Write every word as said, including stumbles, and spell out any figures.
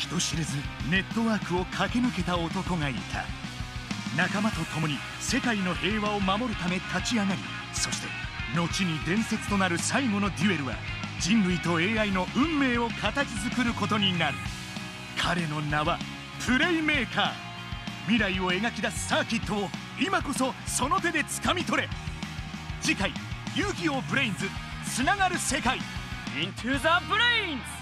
人知れずネットワークを駆け抜けた男がいた。仲間と共に世界の平和を守るため立ち上がり、そして後に伝説となる最後のデュエルは人類と エーアイ の運命を形作ることになる。彼の名はプレイメーカー。未来を描き出すサーキットを今こそその手で掴み取れ。次回遊戯王ブレインズつながる世界 Into the Brains